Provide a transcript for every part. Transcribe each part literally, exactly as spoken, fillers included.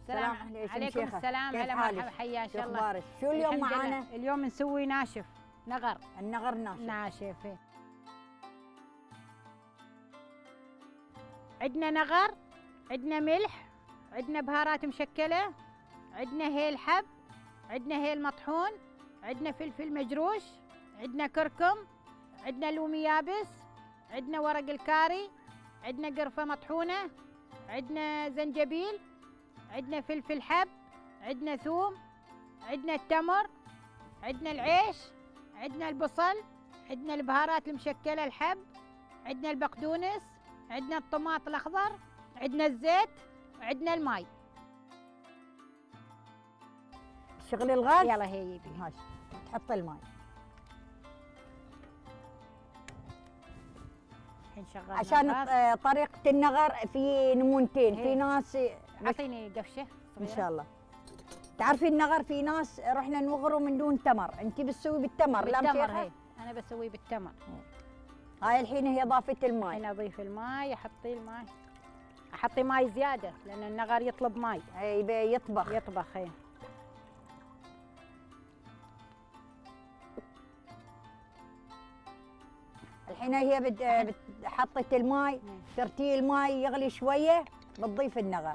السلام عليكم. السلام، هلا مرحبا، حياك الله. اخبارك؟ شو اليوم معانا؟ اليوم نسوي ناشف نغر. النغر ناشف. ناشف. عندنا نغر، عندنا ملح، عندنا بهارات مشكله، عندنا هيل حب، عندنا هيل مطحون، عندنا فلفل مجروش، عندنا كركم، عندنا لومي يابس، عندنا ورق الكاري، عندنا قرفه مطحونه، عندنا زنجبيل، عندنا فلفل حب، عندنا ثوم، عندنا التمر، عندنا العيش، عندنا البصل، عندنا البهارات المشكله الحب، عندنا البقدونس، عندنا الطماط الاخضر، عندنا الزيت، وعندنا الماء. شغل الغاز. يلا هي يبي هاش تحط الماء. الحين شغال عشان طريقة النغر في نمونتين. في ناس اعطيني قفشه ان شاء الله. تعرفي النغر في ناس رحنا نوغره من دون تمر، انت بتسوي بالتمر. لا بالتمر. هي انا بسوي بالتمر. هاي الحين هي اضافه الماء. الحين اضيف الماء. احطي الماء، احطي ماء زياده لان النغر يطلب ماء. اي يبي يطبخ. يطبخ. هي الحين هي بت... حطت الماء، ترتي الماء يغلي شويه، بتضيف النغر.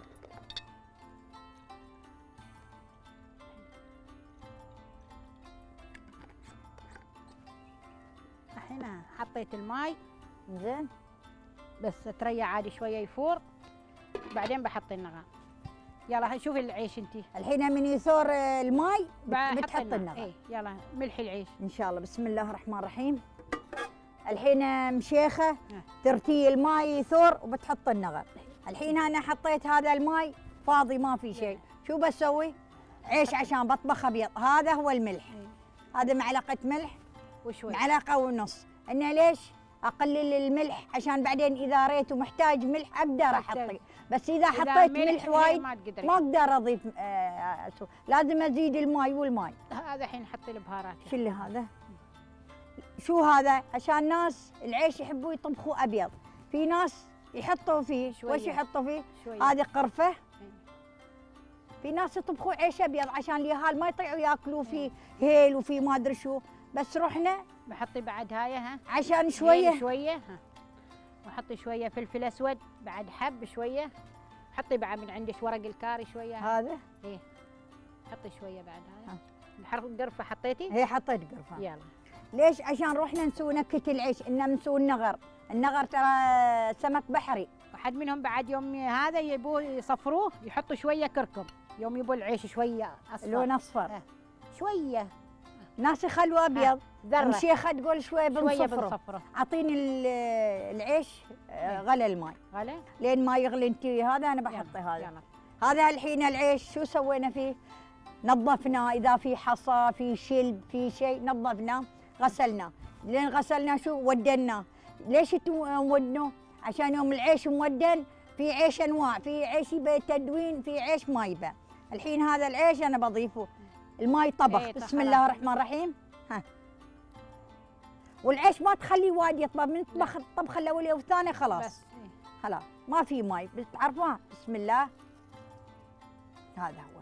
الحين حطيت الماء. زين، بس تريع عادي شويه يفور، بعدين بحط النغر. يلا شوفي العيش انتي. الحين من يثور الماء بتحط النغر. اي يلا ملحي العيش ان شاء الله. بسم الله الرحمن الرحيم. الحين مشيخه ترتي الماء يثور وبتحط النغر. الحين انا حطيت هذا الماء فاضي ما في شيء. شو بسوي؟ عيش عشان بطبخ ابيض. هذا هو الملح. هذا معلقه ملح وشوي، معلقه ونص. انه ليش؟ اقلل الملح عشان بعدين اذا ريت ومحتاج ملح اقدر احطه، بس اذا حطيت ملح وايد ما اقدر اضيف. آه لازم ازيد الماء والماء. هذا الحين حطي البهارات. شو اللي هذا؟ شو هذا؟ عشان ناس العيش يحبوا يطبخوا ابيض، في ناس يحطوا فيه شوية. وش يحطوا فيه؟ هذه قرفه. في ناس يطبخوا عيش ابيض عشان اليهال ما يطيعوا ياكلوا فيه هيل وفي ما ادري شو. بس رحنا بحطي بعد هاي ها عشان شويه شويه ها، وحطي شويه فلفل اسود بعد حب شويه. حطي بعد من عندك ورق الكاري شويه. هذا ايه حطي شويه بعد هاي. بحرف قرفه حطيتي؟ هي حطيت قرفه. يلا. ليش؟ عشان رحنا نسوي نكهه العيش، انه نسوي النغر. النغر ترى سمك بحري. واحد منهم بعد يوم هذا يبوه يصفروه يحطوا شويه كركم، يوم يبوا العيش شويه اصفر لون اصفر. اه. شويه. ناس يخلوا ابيض. ذره. مشيخه تقول شويه بنصفره. شويه بنصفره. اعطيني العيش غلى الماء. غلى؟ لين ما يغلي انتي هذا انا بحطه. هذا يلا. هذا الحين العيش شو سوينا فيه؟ نظفناه، اذا في حصى في شلب في شيء نظفناه غسلناه. لين غسلناه شو ودناه. ليش نودنه؟ عشان يوم العيش مودن في عيش انواع، في عيش يبى تدوين، في عيش ما يبى. الحين هذا العيش انا بضيفه الماء طبخ. ايه بسم الله الرحمن الرحيم. ها، والعيش ما تخليه وايد يطبخ، من طبخ الطبخه الاوليه والثانيه خلاص. بس ايه. خلاص ما في ماء. بتعرفون. بسم الله. هذا هو.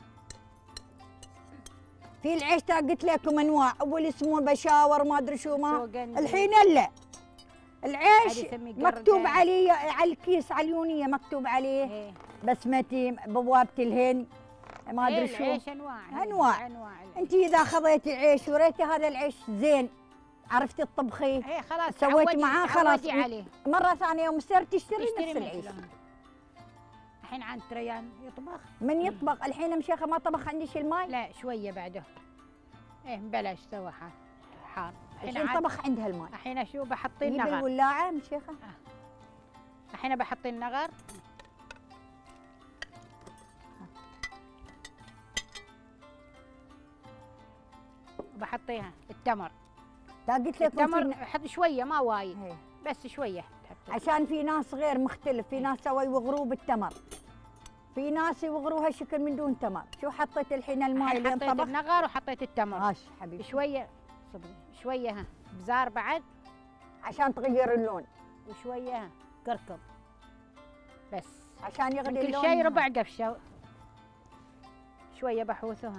في العيش قلت لكم انواع، اول اسمه بشاور ما ادري شو ما. الحين لا، العيش مكتوب عليه على الكيس على اليونيه مكتوب عليه هي. بسمتي بوابه الهند ما ادري شو. العيش انواع انواع, أنواع انت اذا خذيتي عيش وريتي هذا العيش زين، عرفتي تطبخيه. ايه خلاص سويتي معاه خلاص. عليه. مره ثانيه يوم صرت تشتري نفس العيش. الحين عند تريان يطبخ. من يطبخ؟ الحين مشيخه ما طبخ عندك الماء؟ لا شويه بعده. ايه بلاش سوى حار. الحين طبخ عندها الماء. الحين اشو بحطي النغر. جيبي الولاعه مشيخه. الحين بحطي النغر. بحطيها التمر. قلت لك التمر حط شويه ما وايد. هي. بس شويه تحطي. عشان في ناس غير مختلف، في ناس سووا يوغروه بالتمر، في ناس يوغروها شكل من دون تمر. شو حطيت الحين الماء اللي حطيت النغر وحطيت التمر. ماشي حبيبي. شويه صبري شويه ها بزار بعد عشان تغير اللون، وشويه ها كركم بس عشان يغلي اللون. كل شيء ربع قفشه. شويه بحوثها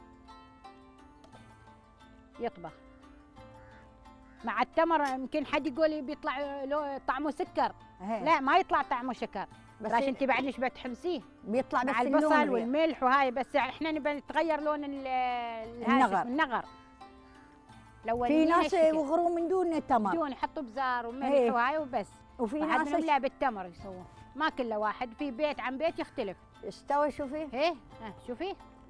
يطبخ مع التمر. يمكن حد يقول بيطلع له طعمه سكر. هي. لا ما يطلع طعمه شكر، بس بس انت بعد ايش بتحمسيه بيطلع بس مع اللون البصل غير. والملح وهاي. بس احنا نبي نتغير لون ال- ال- هاي النغر. شو اسمه النغر. لو في ناس يغروا من دون تمر، بدون يحطوا بزار وملح هي. وهاي وبس. وفي واحد ناس منهم لا بالتمر يسووه، ما كله واحد، في بيت عن بيت يختلف. استوى. شوفي ايه ها شوفي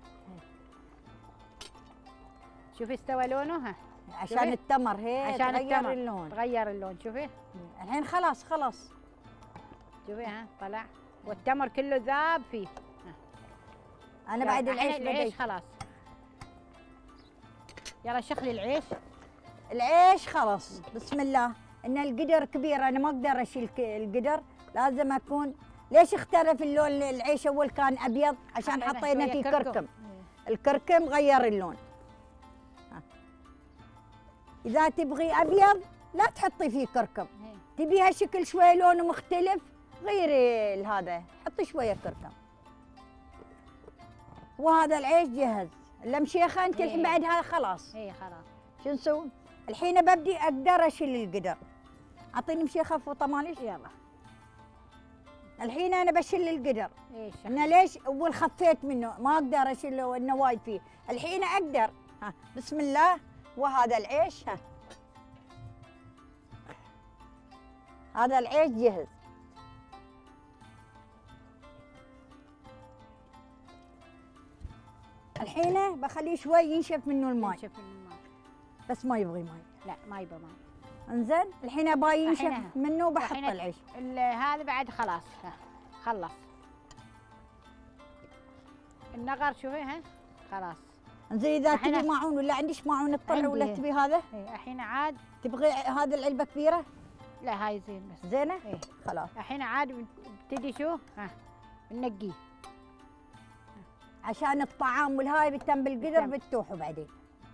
شوفي استوى لونه. ها عشان شوفي. التمر هي عشان تغير التمر اللون. تغير اللون. شوفي الحين خلاص خلاص. شوفي ها طلع والتمر كله ذاب فيه. انا بعد الحين العيش بدي. العيش خلاص. يلا شخلي العيش. العيش خلاص بسم الله. ان القدر كبير انا ما اقدر اشيل ك- القدر، لازم اكون. ليش اختلف اللون؟ العيش اول كان ابيض عشان حطينا حطينا شوية فيه كركم. كركم. الكركم غير اللون. ها. اذا تبغي ابيض لا تحطي فيه كركم، إيه. تبيها شكل شويه لونه مختلف غيري هذا حطي شويه كركم. وهذا العيش جهز. المشيخه انت الحين إيه. بعدها خلاص. ايه خلاص. شو نسوي؟ الحين ببدي اقدر اشيل القدر. اعطيني مشيخه فوطه ماليش. يلا الحين انا بشيل القدر. ايه شخلي. انا ليش اول خفيت منه ما اقدر اشيله انه وايد فيه. الحين اقدر. ها بسم الله. وهذا العيش. ها هذا العيش جهز. الحين بخليه شوي ينشف منه الماء، نشوف الماء. بس ما يبغي ماء. لا ما يبى ماء. انزين الحين باي ينشف الحين- منه بحط الحين العيش. ال- هذا بعد خلاص. ها خلص النغر. شوفي ها خلاص. زين اذا الحين- تبي معون ولا عندك معون تطلع عندي. ولا تبي هذا؟ ايه الحين عاد. تبغي هذا العلبه كبيره؟ لا هاي زين بس. زينه؟ ايه خلاص. الحين عاد بتدي شو ها ننقيه. عشان الطعام والهاي بتم بالقدر بالتم. بتوحوا بعدين.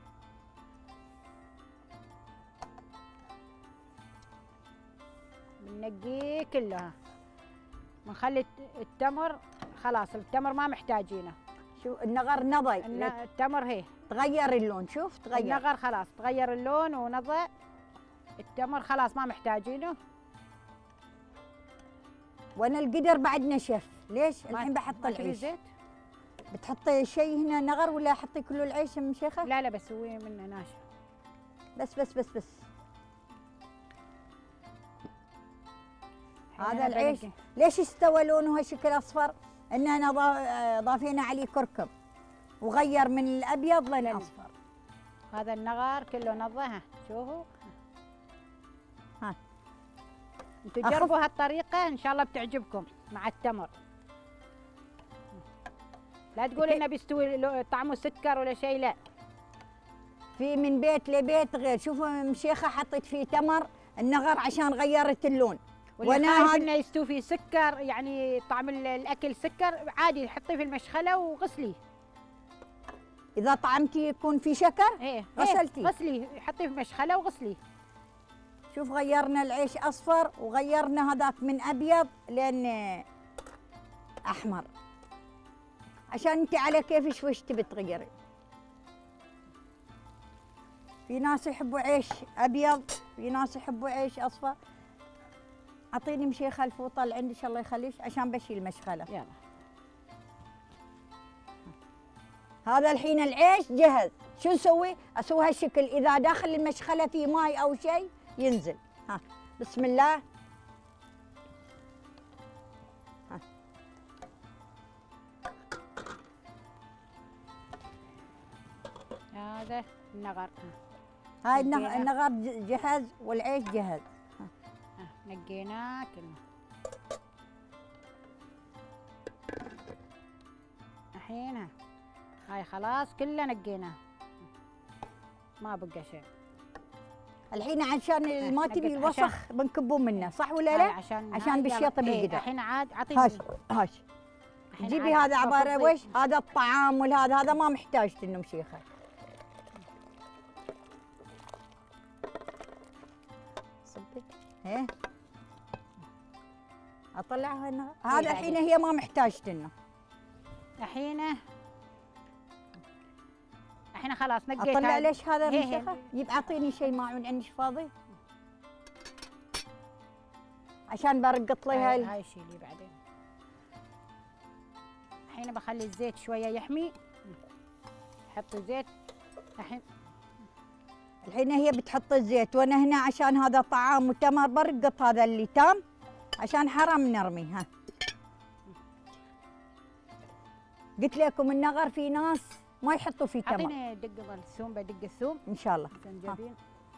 بننقيه كله. ها بنخلي الت- التمر خلاص. التمر ما محتاجينه. شو النغر نضي الن- التمر هي تغير اللون. شوف تغير. النغر خلاص تغير اللون ونضع. التمر خلاص ما محتاجينه. وانا القدر بعد نشف. ليش؟ ما- الحين بحط ما تبي العيش. زيت؟ بتحطي شيء هنا نغر ولا احطي كله العيش يا ام شيخه؟ لا لا بسويه منه ناشف. بس بس بس بس. الحين هذا أنا العيش بنقي. ليش استوى لونه هالشكل اصفر؟ اننا ضا- ضافينا عليه كركم وغير من الابيض للاصفر. هذا النغر كله نضه. ها شوفوا. ها. انتوا أخف. جربوا هالطريقه ان شاء الله بتعجبكم مع التمر. لا تقول أكيد. انه بيستوي لو- طعمه سكر ولا شيء. لا في من بيت لبيت غير. شوفوا مشيخه حطيت فيه تمر النغر عشان غيرت اللون. ولا وأنا خايف هاد- انه يستوي فيه سكر، يعني طعم ال- الاكل سكر، عادي حطيه في المشخله وغسليه. اذا طعمتي يكون في شكر. ايه غسلتي. إيه غسليه، حطيه في مشخله وغسليه. شوف غيرنا العيش اصفر وغيرنا هذاك من ابيض لين احمر، عشان انت على كيفك وش تبي تغيري. في ناس يحبوا عيش ابيض، في ناس يحبوا عيش اصفر. اعطيني مشيخه الفوطه اللي عندك الله يخليك عشان بشيل المشغله. يلا هذا الحين العيش جهز. شو نسوي؟ اسوي هالشكل. اذا داخل المشغله في ماي او شيء ينزل. ها بسم الله. ها. هذا النغر. هاي النغ- نقينا. النغر ج- جهز والعيش جهز. ها. ها نقيناه كله. الحين ها. هاي خلاص كله نقيناه، ما بقى شيء. الحين عشان ما ها، تبي نقيت عشان- الوسخ بنكبه منه صح ولا هاي لا؟ عشان عشان هاي بالشيط يلا. إيه، بالقدر. الحين عاد اعطيني. هاش هاش الحين جيبي عاد هذا عباره بفضي. وش؟ هذا الطعام والهذا هذا ما محتاج انه مشيخه. صبي ايه اطلعها هنا. هذا بعدين. الحين هي ما محتاج انه. الحين الحين خلاص نقيت. اطلع ليش هذا هي من شيخه؟ يب اعطيني شيء ماعون عندك فاضي عشان برقط لي هاي. هاي شيلي بعدين. الحين بخلي الزيت شويه يحمي. حط الزيت الحين. الحين هي بتحط الزيت وانا هنا عشان هذا طعام وتمر برقط هذا اللي تام عشان حرام نرمي. ها قلت لكم النغر في ناس ما يحطوا فيه تمر. اعطيني دق الثوم، بدق الثوم ان شاء الله. زنجبيل.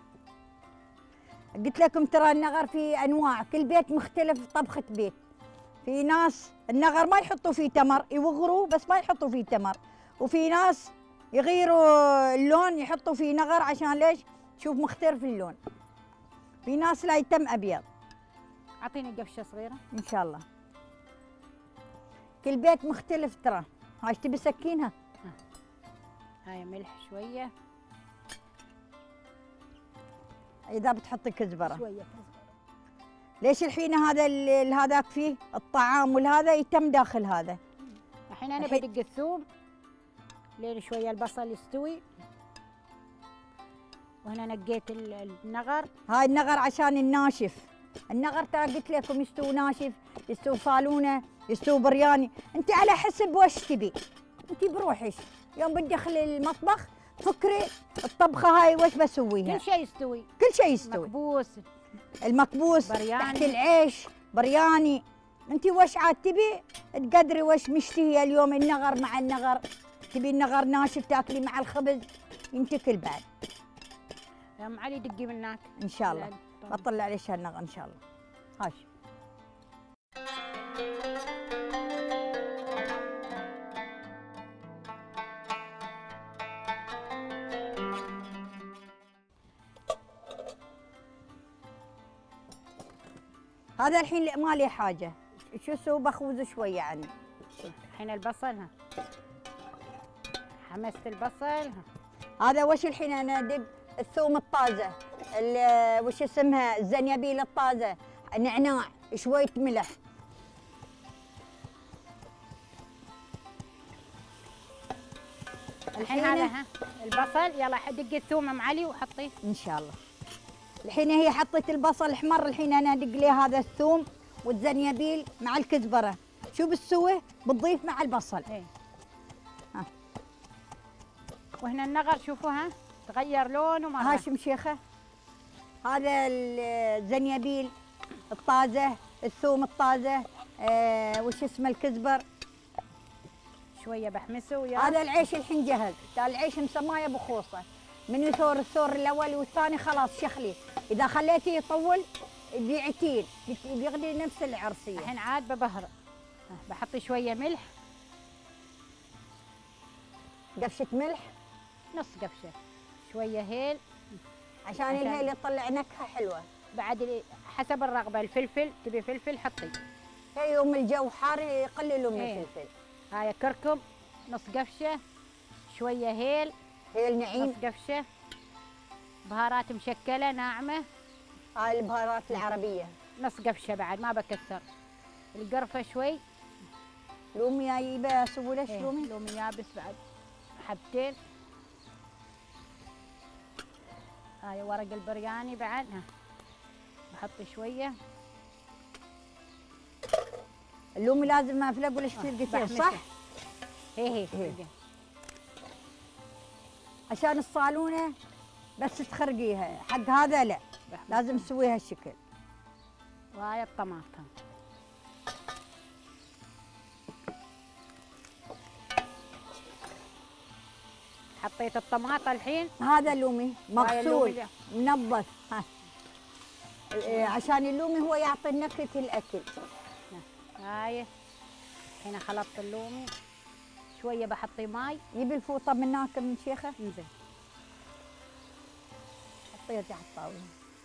قلت لكم ترى النغر في انواع، كل بيت مختلف طبخة بيت. في ناس النغر ما يحطوا فيه تمر، يوغروا بس ما يحطوا فيه تمر، وفي ناس يغيروا اللون يحطوا فيه نغر عشان ليش؟ شوف مختلف اللون. في ناس لا يتم ابيض. اعطيني قفشه صغيره ان شاء الله. كل بيت مختلف ترى. هاي تبي سكينها؟ هاي ملح شويه. اذا بتحطي كزبره شويه كزبره. ليش الحين هذا ال- هذاك فيه الطعام والهذا يتم داخل هذا. الحين انا الحين- بدق الثوم لين شويه البصل يستوي. وهنا نقيت ال- النغر. هاي النغر عشان الناشف. النغر ترى قلت لكم يستوي ناشف، يستوي صالونه، يستوي برياني، انت على حسب وش تبي. انت بروحك يوم بدخل المطبخ فكري الطبخه هاي وش بسويها. كل شيء يستوي. كل شيء يستوي. مكبوس، المكبوس، برياني. تحت العيش، برياني. انت وش عاد تبي تقدري وش مشتهيه اليوم. النغر مع النغر، تبي النغر ناشف تاكلي مع الخبز ينتكل بعد. يا ام علي دقي من هناك ان شاء الله بطلع ليش هالنغر ان شاء الله. هاش هذا الحين ما لي حاجه. شو اسوي؟ بخوز شويه عني. الحين البصل. ها حمست البصل. ها. هذا وش الحين انا ادق الثوم الطازه، ال- وش اسمها الزنيبيل الطازه، نعناع، شويه ملح. الحين هذا ها البصل. يلا دقي الثوم ام علي وحطيه ان شاء الله. الحين هي حطيت البصل الاحمر، الحين انا ادق ليه هذا الثوم والزنيبيل مع الكزبره. شو بتسوي؟ بتضيف مع البصل. ايه. ها. وهنا النغر شوفوها تغير لونه مره. هاشم شيخه هذا الزنيبيل الطازه، الثوم الطازه، آه وش اسمه الكزبر. شويه بحمسه ويا هذا العيش الحين جهز. ترى العيش مسمايه بخوصه. من يثور الثور الاول والثاني خلاص شخلي. اذا خليتيه يطول بيعتين بيغلي نفس العرسيه. الحين عاد ببهر. بحط شويه ملح، قفشه ملح نص قفشه. شويه هيل عشان عشان- الهيل يطلع نكهه حلوه. بعد ال- حسب الرغبه. الفلفل تبي فلفل حطي. هي يوم الجو حار يقللوا من إيه. الفلفل. هاي كركم نص قفشه. شويه هيل هيل نص نعيم. قفشه. بهارات مشكله ناعمه هاي البهارات العربيه. نص قفشه بعد ما بكثر. القرفه شوي. لومي جايبه اسوي ليش إيه، لومي؟ لومي يابس بعد حبتين. هاي ورق البرياني بعد. ها بحط شويه. اللومي لازم افلق ولا كثير قتيل بحمسه. صح؟ هي هي إيه. هي. عشان الصالونه بس تخرقيها، حق هذا لا بحمسه. لازم تسويها الشكل. وهاي الطماطم. حطيت الطماطم الحين. هذا اللومي هاي مغسول اللومي. منظف. ها إيه، عشان اللومي هو يعطي نكهه الاكل. هاي الحين خلطت اللومي. شويه بحطي ماي. يبي الفوطه من هناك من شيخه. انزين. حطيها تحت الطاوله.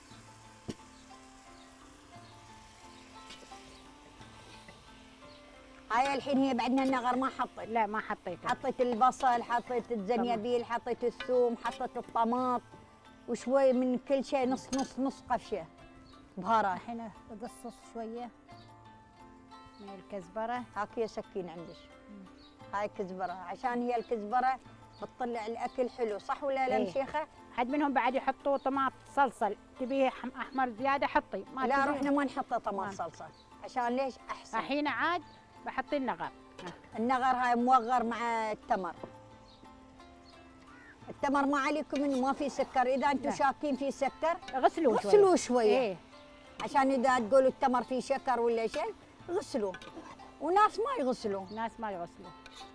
هاي الحين هي بعدنا النغر ما حطيت. لا ما حطيته. حطيت البصل، حطيت الزنيبيل، حطيت الثوم، حطيت الطماط وشوي من كل شيء، نص نص نص قفشه بهارات. الحين بقصص شويه من الكزبره. هاك هي سكين عندك. هاي كزبره عشان هي الكزبره بتطلع الاكل حلو، صح ولا لا إيه. مشيخه؟ حد منهم بعد يحطوا طماط صلصه، تبيه حم- احمر زياده حطي، ما لا تبيه. رحنا ما نحط طماط نعم. صلصه، عشان ليش احسن. الحين عاد بحط النغر. النغر هاي موغر مع التمر. التمر ما عليكم انه ما في سكر، اذا انتم لا. شاكين في سكر غسلوه شويه. غسلوه شويه. ايه عشان اذا تقولوا التمر فيه شكر ولا شيء غسلوه. وناس ما يغسلوه. الناس ما يغسلوه.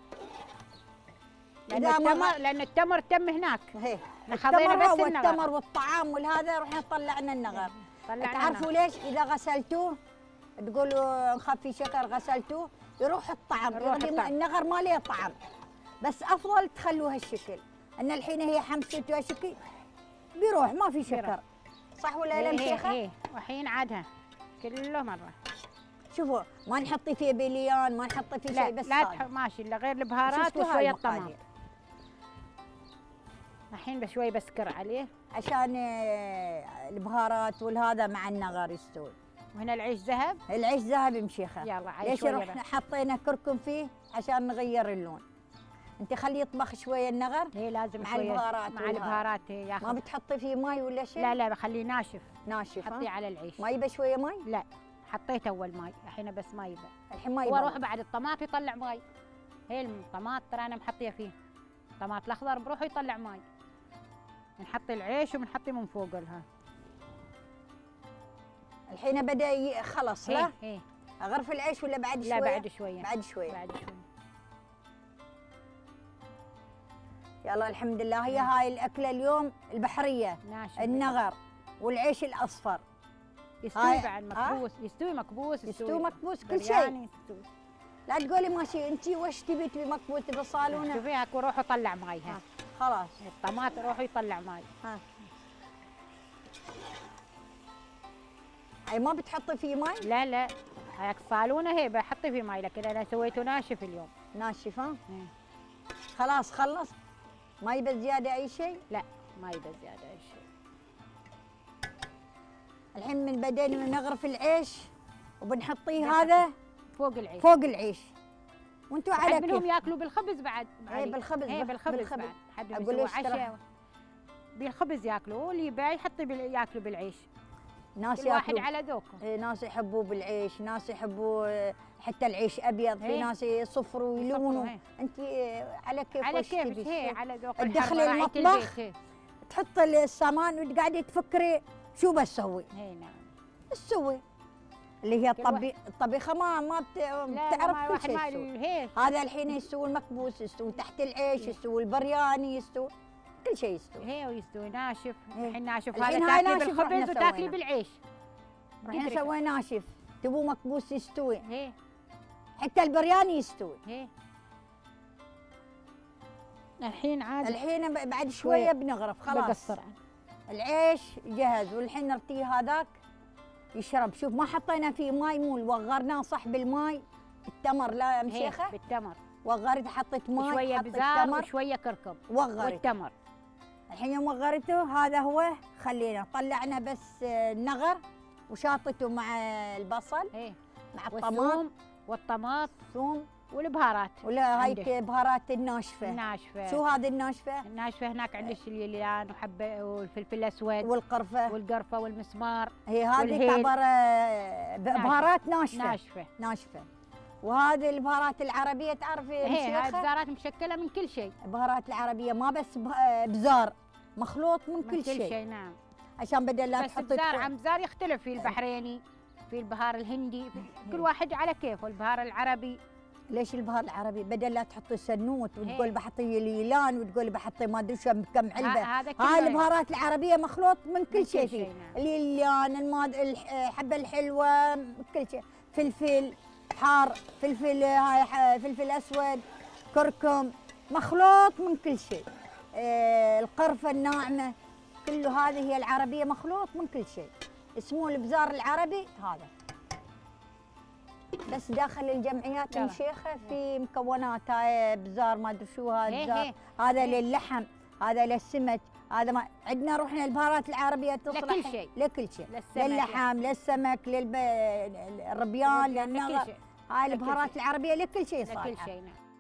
لان إذا ما التمر غ- لان التمر تم هناك. هي خذينا التمر بس هو النغر. التمر والطعام والهذا رحنا طلعنا النغر. طلعنا تعرفوا ليش؟ اذا غسلتوه تقولوا نخفي شكر غسلتوه يروح الطعم، يروح يغلي- الطعم. النغر ما له طعم. بس افضل تخلوه هالشكل، ان الحين هي حمسته هالشكل بيروح ما في شكر. بيروح. صح ولا لا ايه مشيخه؟ ايه والحين عادها كله مره. شوفوا ما نحط فيه بليان، ما نحط فيه لا شيء، بس لا هذا. تح- ماشي الا غير البهارات شفتوا هاي وشويه المقادير. طماط. الحين بشوي بسكر عليه. عشان آه، البهارات والهذا مع النغر يستوي. وهنا العيش ذهب. العيش ذهبي مشيخه. يلا عايش ليش شويه رحنا بس. حطينا كركم فيه؟ عشان نغير اللون. انت خليه يطبخ شويه النغر ليه لازم مع شويه البهارات مع والهذا. البهارات ما ياخذ. بتحطي فيه ماي ولا شيء؟ لا لا بخليه ناشف. ناشف. حطيه ها؟ على العيش. ما يبى شويه ماي؟ لا حطيت اول ماي، الحين بس ما يبى. الحين ما واروح يبى. بعد الطماط يطلع ماي. هي الطماط ترى انا محطيه فيه. الطماط الاخضر بروحه يطلع ماي. بنحط العيش وبنحطيه من فوق لها. الحين بدا ي- خلص لا؟ هي هي اغرف العيش ولا بعد شويه؟ لا بعد شويه. بعد شويه. بعد شويه. يلا الحمد لله. هي هاي الاكله اليوم البحريه، ناشف. النغر والعيش الاصفر. يستوي هاي- بعد مكبوس، يستوي مكبوس، يستوي مكبوس كل شيء. برياني يستوي. لا تقولي ماشي انت وش تبي تبي مكبوس تبي صالونه؟ شوفي هاك روحه طلع ماي. ها خلاص. الطماط روحه يطلع ماي. ها هاي ما بتحطي فيه ماي؟ لا لا هاك صالونه هي بحطي فيه ماي، لكن انا سويته ناشف اليوم. ناشف ها؟ إيه. خلاص خلص؟ ما يبى زياده اي شيء؟ لا ما يبى زياده اي شيء. الحين من بدينا نغرف العيش وبنحطيه نحط هذا فوق العيش. فوق العيش. وانتوا على حد منهم كيف. ياكلوا بالخبز بعد. ايه بالخبز. ايه بالخبز, بالخبز. بعد. حد أقول يسوي ليش ترى- عشاء بالخبز ياكلوا، واللي يبيع يحط بال... ياكلوا بالعيش. ناس كل واحد ياكلوا. على ذوقه. إيه، ناس يحبوه بالعيش، ناس يحبوه آه، حتى العيش ابيض، في إيه. ناس يصفروا ويلونوا. إيه. انت آه، على كيف على وش كيفك تبي هي تسوي. على ذوق تدخلي الحر، راعية المطبخ. البيت، هي. تحط السامان وتقعدي تفكري شو بسوي. هي نعم. تسوي اللي هي كل واحد- الطبي... الطبيخه ما ما بت- لا لا بتعرف ما كل واحد شيء ما تسوي. هي هذا الحين يستوي المكبوس، يستوي تحت العيش، يستوي البرياني، يستوي كل شيء يستوي. هي ويستوي ناشف. إيه. الحين ناشف، الحين هذا هاي تاكلي ناشف رحنا بالخبز وتاكلي سوينا. بالعيش. رحنا تدرك. نسوي ناشف، تبوه مكبوس يستوي، هي حتى البرياني يستوي. هي الحين عاد الحين ب- بعد شويه بنغرف خلاص. بقصر. العيش جهز، والحين نرتيه هذاك يشرب. شوف ما حطينا فيه ماي، مو وغرناه صح بالماي. التمر لا هي مشيخه، بالتمر وغرت حطيت ماي، شويه حطيت بزار تمر وشويه كركم وغرت. والتمر. الحين يوم وغرته هذا هو، خلينا طلعنا بس آه، النغر وشاطته مع البصل هي مع الطماط والثوم والطماط ثوم، والبهارات ولا هاي عندك. بهارات الناشفه. الناشفه. شو هذه الناشفه؟ الناشفه هناك عندك اليليان وحبه والفلفل الاسود والقرفه. والقرفه والمسمار. هي هذه والهيل. تعتبر آه، ب- ناشفة. بهارات ناشفه. ناشفه. ناشفه. وهذه البهارات العربيه تعرفي هي هاي مشيخة؟ بزارات مشكله من كل شيء. البهارات العربيه ما بس ب- آه، بزار، مخلوط من من كل كل شيء. شيء نعم. عشان بدل لا بس تحطي بزار تكون- عن بزار يختلف، في البحريني في البهار الهندي، كل واحد على كيفه. البهار العربي ليش البهار العربي بدل لا تحطي سنوت وتقول هي. بحطي ليلان وتقول بحطي ما ادري شو كم علبه. ه- هذا كله هاي يعني. البهارات العربيه مخلوط من من كل كل شيء شيء، فيه. نعم. الليلان، الماد الحبه الحلوه، كل شيء. فلفل حار، فلفل هاي ح- فلفل اسود، كركم، مخلوط من كل شيء. آه القرفه الناعمه، كل هذه هي العربيه مخلوط من كل شيء. اسمه البزار العربي هذا. بس داخل الجمعيات يلا. مشيخه في مكونات، هاي بزار ما ادري شو هذا هي بزار، هي. هذا هي. للحم، هذا للسمك، هذا ما عندنا. رحنا البهارات العربيه تصلح لكل شيء. لكل شيء، للسمك، للحم، للسمك، للربيان، لكل للنغر. شيء. هاي لكل البهارات شيء. العربيه لكل شيء لكل صالحه. شيء نعم.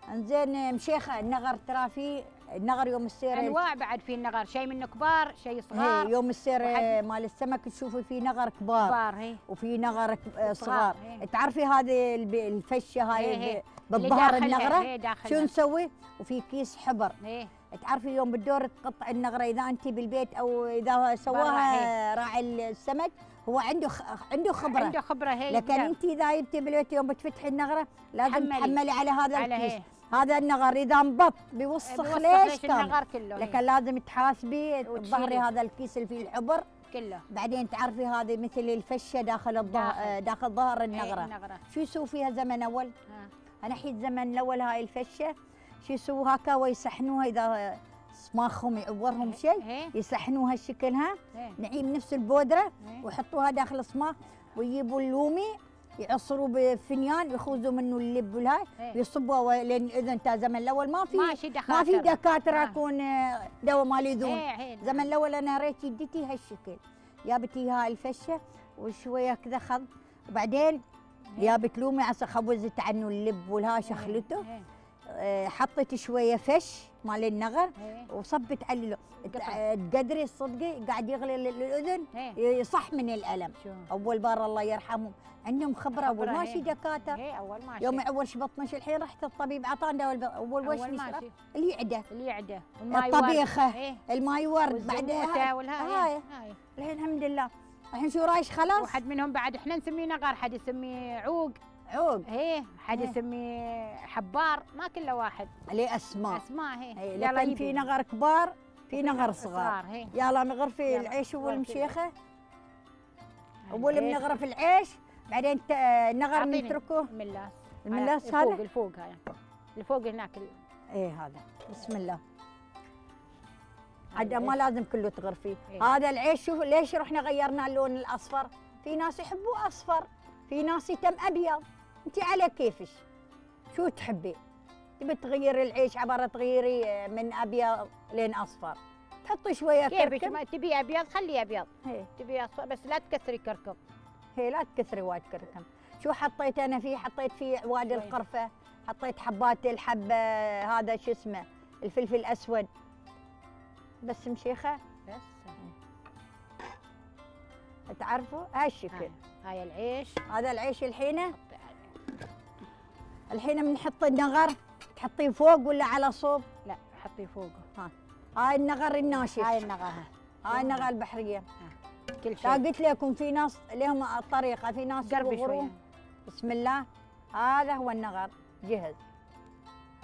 انزين مشيخه النغر ترى في النغر يوم السير انواع بعد في النغر، شيء منه كبار شيء صغار. هي يوم السير وحد... مال السمك تشوفي في نغر كبار كبار هي. وفي نغر صغار, صغار. هي. تعرفي هذه الفشه هاي هي هي. بالظهر النغره شو هي. نسوي؟ وفي كيس حبر هي. تعرفي يوم بالدور تقطع النغره اذا انت بالبيت او اذا سواها راعي السمك هو عنده خ... عنده خبره عنده خبره هي. لكن انت اذا جبتي بالبيت يوم بتفتحي النغره لازم حملي. تحملي على هذا على الكيس هي. هذا النغر اذا انبط بيوسخ ليش كان لكن لازم تحاسبي تظهري هذا الكيس اللي فيه الحبر كله. بعدين تعرفي هذه مثل الفشه داخل الظهر داخل ظهر النغره. النغرة. شو يسووا فيها زمن اول؟ ها. انا حيت زمن الاول هاي الفشه شو يسووا هكا ويسحنوها اذا صماخهم يعورهم شيء يسحنوها الشكلها نعيم نفس البودره ويحطوها داخل الصماخ ويجيبوا اللومي يعصروا بفنيان يخوزوا منه اللب والهاي ويصبوها لين الاذن. تا زمن الاول ما في ما في دكاتره يكون دواء مال اذون. زمن الاول انا ريت يدتي هالشكل جابتي هاي الفشه وشويه كذا خض وبعدين جابت لومي عصا خوزت عنه اللب والها شخلته حطيت شويه فش مال النغر وصبت عليه تقدري الصدقي قاعد يغلي الاذن يصح من الالم. اول بار الله يرحمهم عندهم خبره اول ماشي دكاتره يوم اول شبطنش الحين رحت الطبيب اعطانا دواء اول وش نشرب اليعده اليعده الطبيخه الماي ورد بعدها هاي الحين الحمد لله. الحين شو رايش خلاص؟ واحد منهم بعد احنا نسميه نغر حد يسميه عوق عوق ايه حد يسميه حبار ما كله واحد عليه اسماء اسماء هي, هي. لكن في نغر كبار في نغر صغار. يلا نغرفي العيش اول مشيخه اول بنغرف العيش بعدين النغر نتركه الملاس الملاس هذا الفوق هاي الفوق هناك ايه هذا بسم الله عاد ما لازم كله تغرفيه. إيه؟ هذا العيش شوف ليش رحنا غيرنا اللون الاصفر؟ في ناس يحبوه اصفر في ناس يتم ابيض انت على كيفش شو تحبي؟ تبي تغيري العيش عباره تغيري من ابيض لين اصفر تحطي شويه كركم. ما تبي ابيض خليه ابيض. هي. تبي اصفر بس لا تكثري كركم. هي لا تكثري وايد كركم. شو حطيت انا فيه؟ حطيت فيه عواد القرفه حطيت حبات الحبه هذا شو اسمه الفلفل الاسود بس مشيخه بس تعرفوا هالشكل. هاي. هاي العيش هذا العيش الحين الحين بنحط النغر تحطيه فوق ولا على صوب؟ لا حطيه فوقه. ها هاي النغر الناشف. هاي النغر هاي النغر البحريه. ها. كل شيء. لا قلت لكم في ناس لهم طريقه في ناس يغرون. بسم الله هذا هو النغر جهز. ها.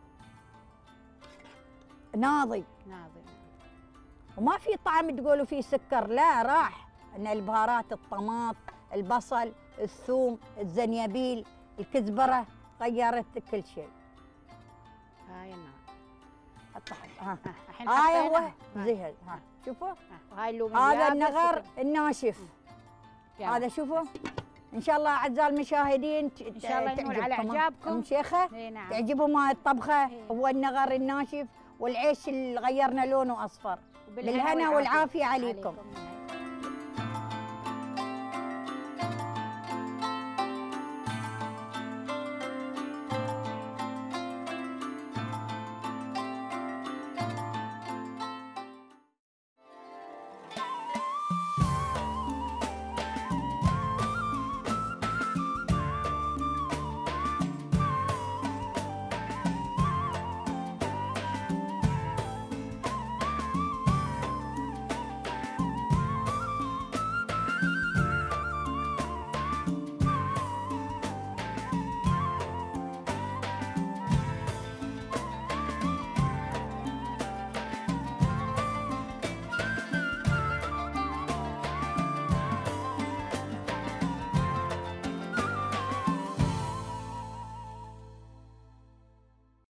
ناضي ناضي وما في طعم تقولوا فيه سكر لا راح ان البهارات الطماط البصل الثوم الزنيبيل الكزبره غيرت كل شيء. هاي النار حط ها هاي هو زهد. ها شوفوا هاي اللومي هذا النغر الناشف. هذا شوفوا ان شاء الله اعزائي المشاهدين ان شاء الله ينول على اعجابكم شيخه. نعم. تعجبهم هاي الطبخه. هي. هو النغر الناشف والعيش اللي غيرنا لونه اصفر. بالهنا والعافيه عليكم.